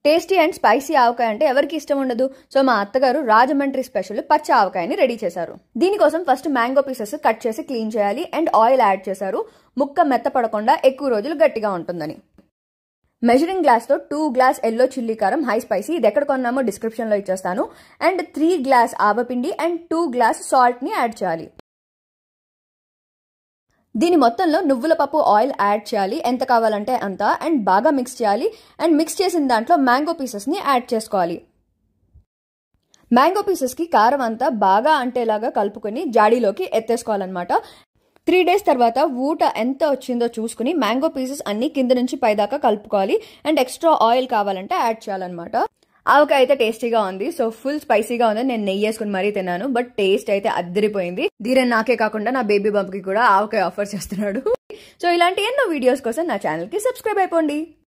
Tasty and spicy ఆవకాయ అంటే ఎవరికి ఇష్టం ఉండదు. సో మా అత్తగారు రాజమండ్రి స్పెషల్ పచ్చ ఆవకాయని రెడీ చేశారు. దీనికోసం ఫస్ట్ మ్యాంగో పీసెస్ కట్ చేసి క్లీన్ చేయాలి అండ్ ఆయిల్ యాడ్ చేశారు. ముక్క మెత్తపడకుండా ఎక్కువ రోజులు గట్టిగా ఉంటుందని. మెజరింగ్ గ్లాస్ తో 2 గ్లాస్ ఎల్లో చిల్లీ కారం హై స్పైసీ, ఇది ఎక్కడ కొన్నామో డిస్క్రిప్షన్ లో ఇచ్చేస్తాను. అండ్ 3 గ్లాస్ ఆవపిండి అండ్ 2 గ్లాస్ సాల్ట్ ని యాడ్ చేయాలి. దీని మొత్తంలో నువ్వుల పప్పు ఆయిల్ యాడ్ చేయాలి, ఎంత కావాలంటే అంత, అండ్ బాగా మిక్స్ చేయాలి. అండ్ మిక్స్ చేసిన దాంట్లో మ్యాంగో పీసెస్ ని యాడ్ చేసుకోవాలి. మ్యాంగో పీసెస్ కి కారం అంతా బాగా అంటేలాగా కలుపుకొని జాడీలోకి ఎత్తేసుకోవాలన్నమాట. 3 days తర్వాత ఊట ఎంత వచ్చిందో చూసుకుని మ్యాంగో పీసెస్ అన్ని కింద నుంచి పైదాకా కలుపుకోవాలి. అండ్ ఎక్స్ట్రా ఆయిల్ కావాలంటే యాడ్ చేయాలన్నమాట. ఆవకాయ అయితే టేస్టీగా ఉంది. సో ఫుల్ స్పైసీగా ఉంది. నేను నెయ్యి వేసుకుని మరీ తిన్నాను, బట్ టేస్ట్ అయితే అద్దరిపోయింది. ధీరన్ నాకే కాకుండా నా బేబీ బంప్ కి కూడా ఆవకాయ ఆఫర్ చేస్తున్నాడు. సో ఇలాంటి ఎన్నో వీడియోస్ కోసం నా ఛానల్ కి సబ్స్క్రైబ్ అయిపోండి.